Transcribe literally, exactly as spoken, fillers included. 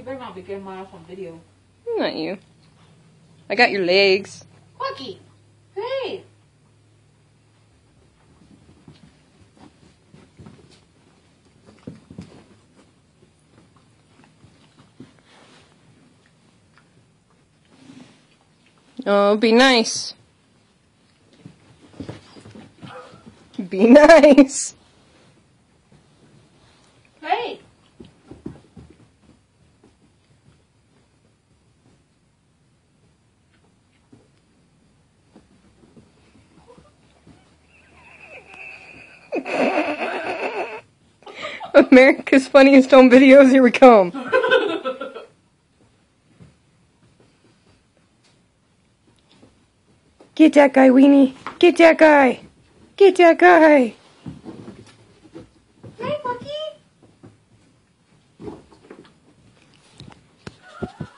better not be getting my ass on video. Not you. I got your legs. Quacky! Hey! Oh, be nice. Be nice. Hey! America's Funniest Home Videos, here we come. Get that guy, Weenie. Get that guy. Get that guy. Hey, Quacky!